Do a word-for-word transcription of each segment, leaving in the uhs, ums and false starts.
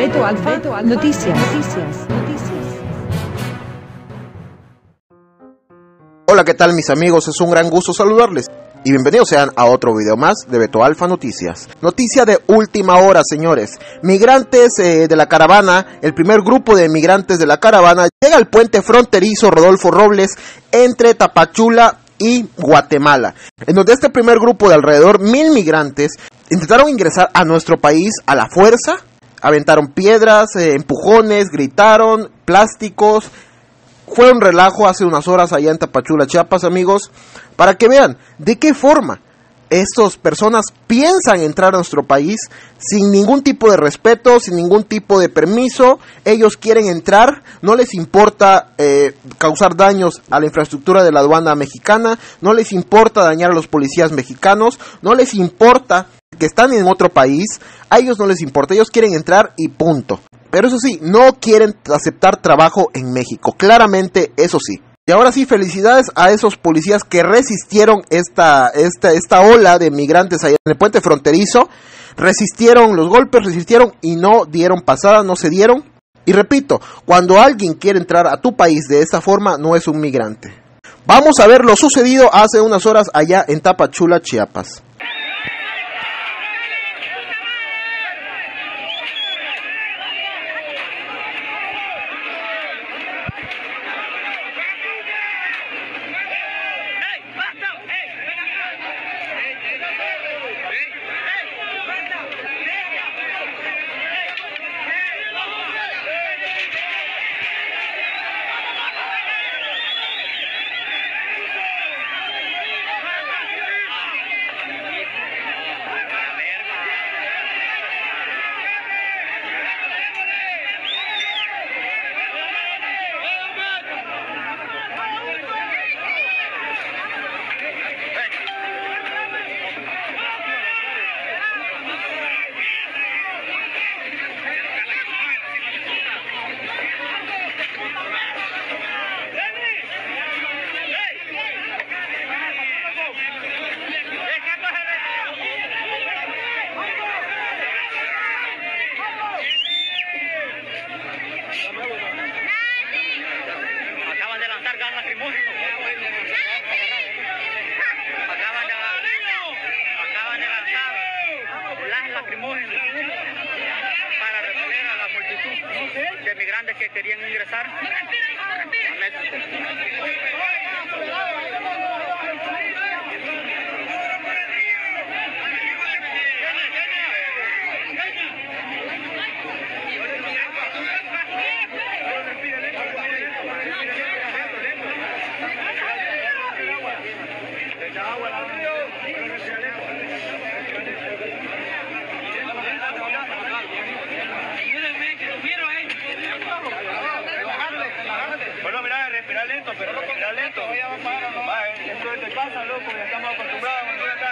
Beto Alfa, Beto Alfa. Noticias, noticias, noticias. Hola, ¿qué tal mis amigos? Es un gran gusto saludarles y bienvenidos sean a otro video más de Beto Alfa Noticias. Noticia de última hora, señores. Migrantes eh, de la caravana, el primer grupo de migrantes de la caravana llega al puente fronterizo Rodolfo Robles entre Tapachula y Guatemala, en donde este primer grupo de alrededor mil migrantes intentaron ingresar a nuestro país a la fuerza, aventaron piedras, eh, empujones, gritaron, plásticos. Fue un relajo hace unas horas allá en Tapachula, Chiapas, amigos, para que vean de qué forma estas personas piensan entrar a nuestro país sin ningún tipo de respeto, sin ningún tipo de permiso. Ellos quieren entrar, no les importa eh, causar daños a la infraestructura de la aduana mexicana, no les importa dañar a los policías mexicanos, no les importa que están en otro país, a ellos no les importa, ellos quieren entrar y punto. Pero eso sí, no quieren aceptar trabajo en México, claramente eso sí. Y ahora sí, felicidades a esos policías que resistieron esta, esta, esta ola de migrantes allá en el puente fronterizo. Resistieron los golpes, resistieron y no dieron pasada, no cedieron. Y repito, cuando alguien quiere entrar a tu país de esta forma, no es un migrante. Vamos a ver lo sucedido hace unas horas allá en Tapachula, Chiapas. Para repeler a la multitud de migrantes que querían ingresar a México. Bueno, mira, respirar lento, pero respirar lento. Va, esto te pasa, loco, ya estamos acostumbrados.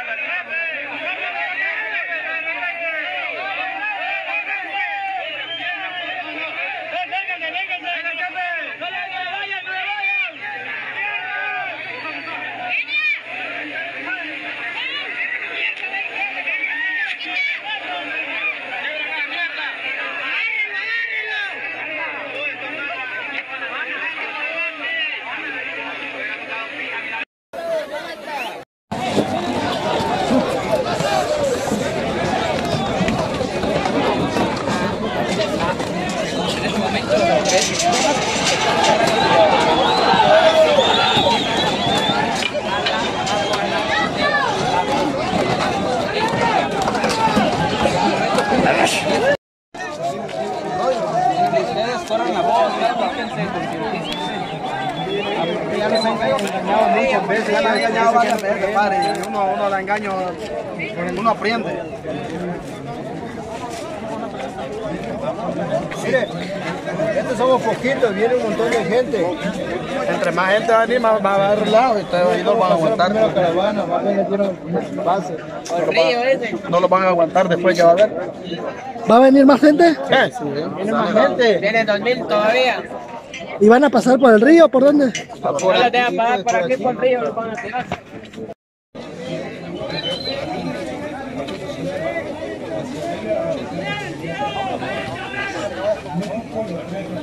Ustedes fueron la voz, ya nos han engañado muchas veces, ya nos han engañado varias veces, padre, y uno, uno la engaño, uno aprende. Mire, estos somos poquitos, viene un montón de gente. Entre más gente va a venir, más va a haber relajo y ustedes no van a aguantar. No lo van a aguantar después que va a haber. ¿Va a venir más gente? ¿Qué? Sí, viene más gente. Viene dos mil todavía. ¿Y van a pasar por el río? ¿Por dónde? No lo dejan pagar por aquí, por el río, lo van a tirar.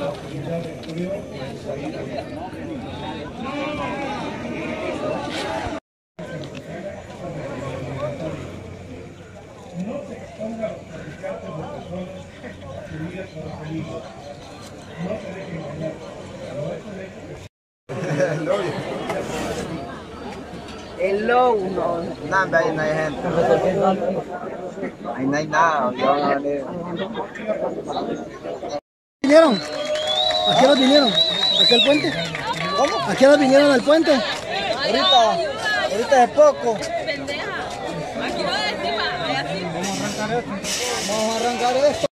El lobo, no. Nada, ahí no hay gente. Ahí no hay nada. ¿Vinieron? ¿A qué hora vinieron? ¿Aquí al puente? ¿Cómo? ¿A qué hora vinieron al puente? Ahorita, ahorita es poco. Pendeja. Aquí no decimos, así. Vamos a arrancar esto. Vamos a arrancar esto.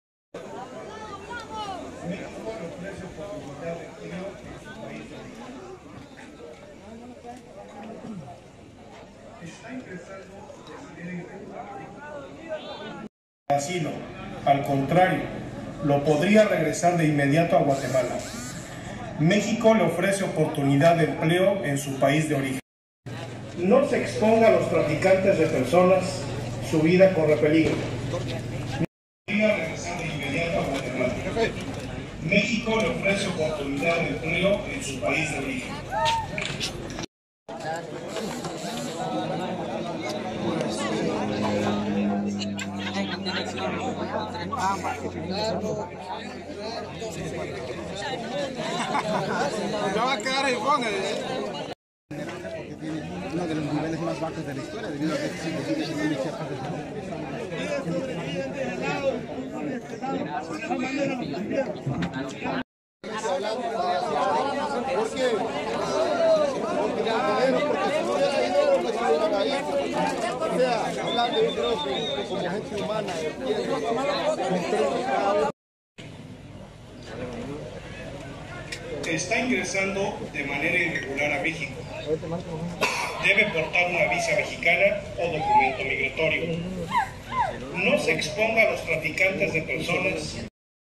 Asilo, al contrario, lo podría regresar de inmediato a Guatemala. México le ofrece oportunidad de empleo en su país de origen. No se exponga a los traficantes de personas, su vida corre peligro. Podría regresar de inmediato a Guatemala. México le ofrece oportunidad de empleo en su país de origen. Ya va a quedar ahí, póngale. Uno de los niveles más bajos de la historia, debido a que se tiene Chiapas Está ingresando de manera irregular a México. Debe portar una visa mexicana o documento migratorio. No se exponga a los traficantes de personas.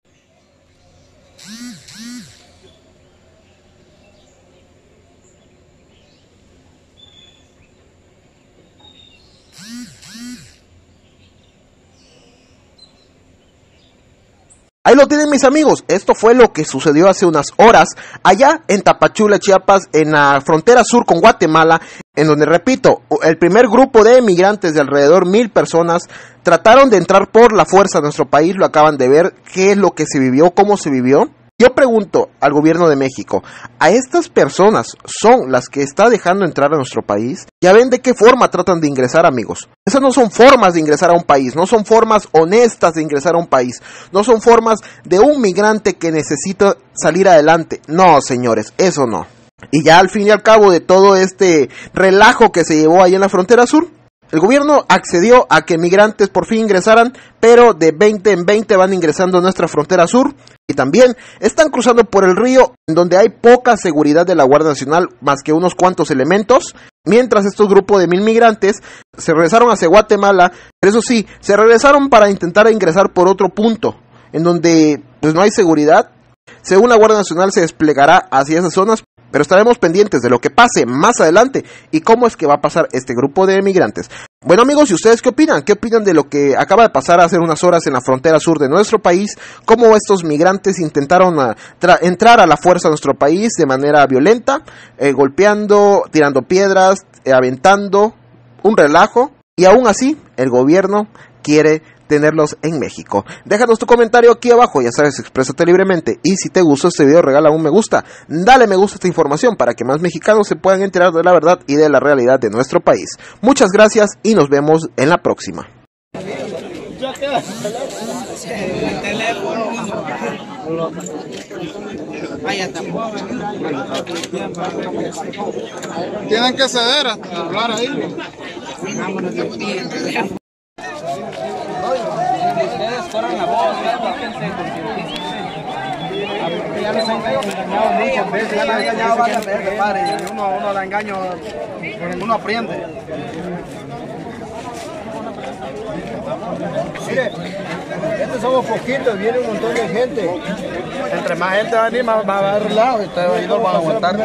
Ahí lo tienen, mis amigos. Esto fue lo que sucedió hace unas horas allá en Tapachula, Chiapas, en la frontera sur con Guatemala, en donde, repito, el primer grupo de emigrantes de alrededor mil personas trataron de entrar por la fuerza a nuestro país. Lo acaban de ver, qué es lo que se vivió, cómo se vivió. Yo pregunto al gobierno de México, ¿a estas personas son las que está dejando entrar a nuestro país? Ya ven de qué forma tratan de ingresar, amigos. Esas no son formas de ingresar a un país, no son formas honestas de ingresar a un país, no son formas de un migrante que necesita salir adelante. No, señores, eso no. Y ya al fin y al cabo de todo este relajo que se llevó ahí en la frontera sur, el gobierno accedió a que migrantes por fin ingresaran, pero de veinte en veinte van ingresando a nuestra frontera sur. Y también están cruzando por el río, en donde hay poca seguridad de la Guardia Nacional, más que unos cuantos elementos. Mientras estos grupos de mil migrantes se regresaron hacia Guatemala, pero eso sí, se regresaron para intentar ingresar por otro punto, en donde pues no hay seguridad. Según la Guardia Nacional se desplegará hacia esas zonas, pero estaremos pendientes de lo que pase más adelante y cómo es que va a pasar este grupo de migrantes. Bueno, amigos, ¿y ustedes qué opinan? ¿Qué opinan de lo que acaba de pasar hace unas horas en la frontera sur de nuestro país? ¿Cómo estos migrantes intentaron uh, entrar a la fuerza a nuestro país de manera violenta, eh, golpeando, tirando piedras, eh, aventando, un relajo? Y aún así, el gobierno quiere tenerlos en México. Déjanos tu comentario aquí abajo, ya sabes, exprésate libremente. Y si te gustó este video, regala un me gusta. Dale me gusta a esta información para que más mexicanos se puedan enterar de la verdad y de la realidad de nuestro país. Muchas gracias y nos vemos en la próxima. Tienen que ceder hasta hablar ahí. Ustedes fueron la voz, Ya nos han engañado muchas veces, ya nos han engañado varias veces, padre, y uno, uno la engaño, uno aprende. Mire, estos somos poquitos, viene un montón de gente. Entre más gente va a venir, más va a haber relajo y ustedes ahí no lo van a aguantar.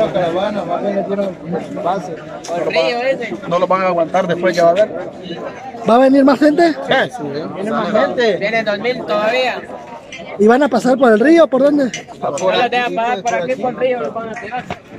No lo van a aguantar después que va a haber. ¿Va a venir más gente? Sí, viene más gente. Viene dos mil todavía. ¿Y van a pasar por el río? ¿Por dónde? Por la deja pasar por aquí por el río, lo van a tirar.